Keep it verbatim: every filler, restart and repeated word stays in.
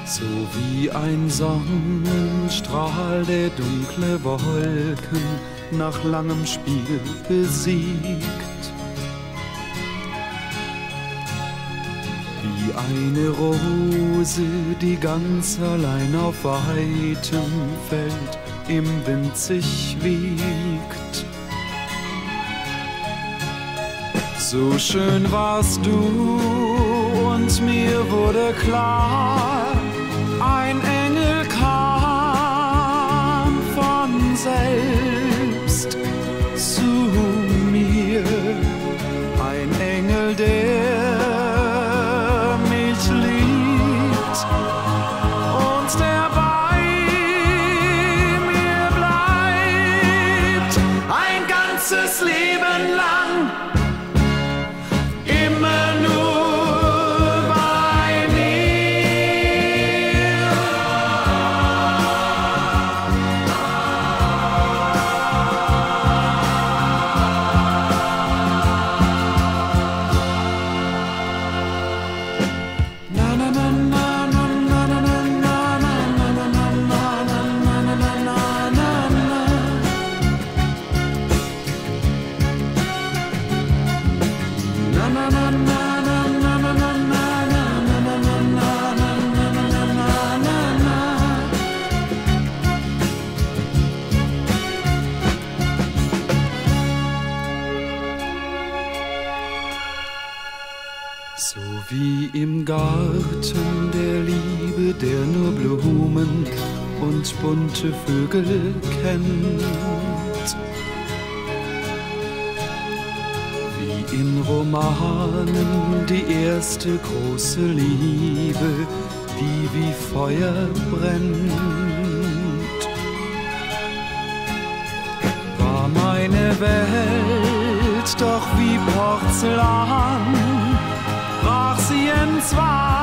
So wie ein Sonnenstrahl, der dunkle Wolken nach langem Spiel besiegt. Wie eine Rose, die ganz allein auf weitem Feld im Wind sich wiegt. So schön warst du und mir wurde klar, ein Engel kam von selbst zu mir, ein Engel, der mich liebt und der bei mir bleibt, ein ganzes Leben lang. So wie im Garten der Liebe, der nur Blumen und bunte Vögel kennt. Wie in Romanen die erste große Liebe, die wie Feuer brennt. War meine Welt doch wie Porzellan, brach sie entzwei.